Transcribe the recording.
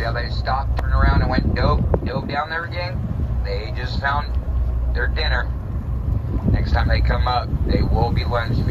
how they stopped, turned around, and went dove down there again? They just found their dinner. Next time they come up, they will be lunging